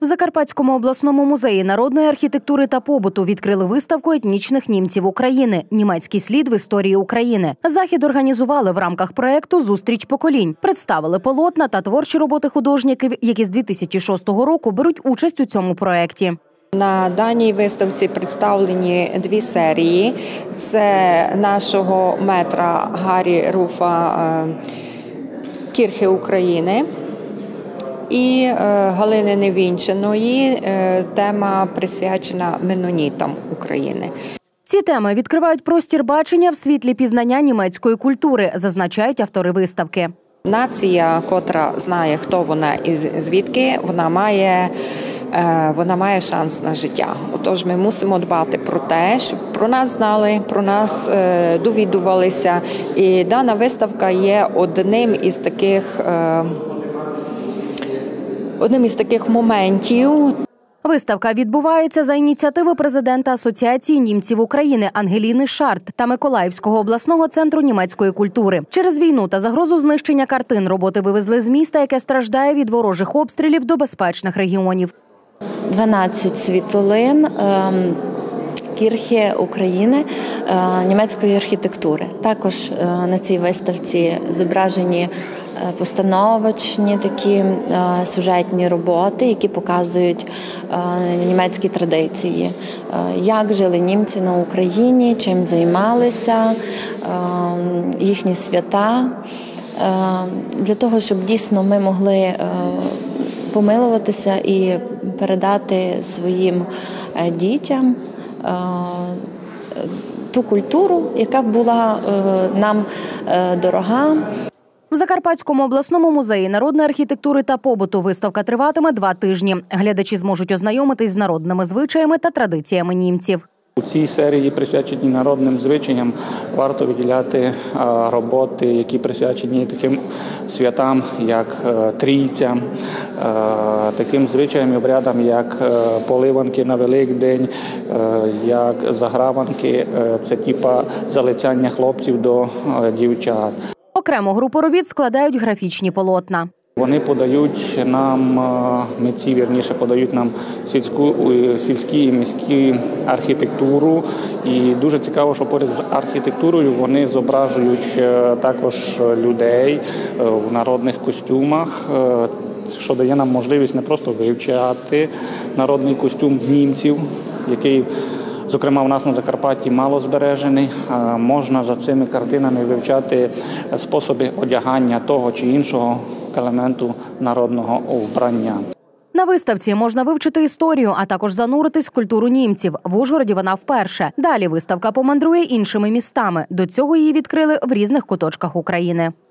В Закарпатському обласному музеї народної архітектури та побуту відкрили виставку етнічних німців України «Німецький слід в історії України». Захід організували в рамках проєкту «Зустріч поколінь». Представили полотна та творчі роботи художників, які з 2006 року беруть участь у цьому проєкті. На даній виставці представлені дві серії. Це нашого метра Гаррі Руфа «Кірхи України» і Галини Невінчиної тема присвячена менонітам України. Ці теми відкривають простір бачення в світлі пізнання німецької культури, зазначають автори виставки. Нація, котра знає, хто вона і звідки, вона має шанс на життя. Отож, ми мусимо дбати про те, щоб про нас знали, про нас довідувалися. І дана виставка є одним із таких моментів. Виставка відбувається за ініціативи президента Асоціації німців України Ангеліни Шарт та Миколаївського обласного центру німецької культури. Через війну та загрозу знищення картин роботи вивезли з міста, яке страждає від ворожих обстрілів, до безпечних регіонів. 12 світлин Кірхи України німецької архітектури. Також на цій виставці зображені постановочні такі сюжетні роботи, які показують німецькі традиції. Як жили німці на Україні, чим займалися, їхні свята. Для того, щоб дійсно ми могли помилуватися і передати своїм дітям ту культуру, яка була нам дорога. В Закарпатському обласному музеї народної архітектури та побуту виставка триватиме 2 тижні. Глядачі зможуть ознайомитись з народними звичаями та традиціями німців. У цій серії, присвяченій народним звичаям, варто виділяти роботи, які присвячені таким святам, як Трійця, таким звичаям і обрядам, як поливанки на Великдень, як заграванки, це типа залицяння хлопців до дівчат. Окрему групу робіт складають графічні полотна. Вони подають нам, митці, вірніше, подають нам сільські і міські архітектуру. І дуже цікаво, що поряд з архітектурою вони зображують також людей в народних костюмах, що дає нам можливість не просто вивчати народний костюм німців, який, зокрема, у нас на Закарпатті мало збережений. Можна за цими картинами вивчати способи одягання того чи іншого елементу народного вбрання. На виставці можна вивчити історію, а також зануритись в культуру німців. В Ужгороді вона вперше. Далі виставка помандрує іншими містами. До цього її відкрили в різних куточках України.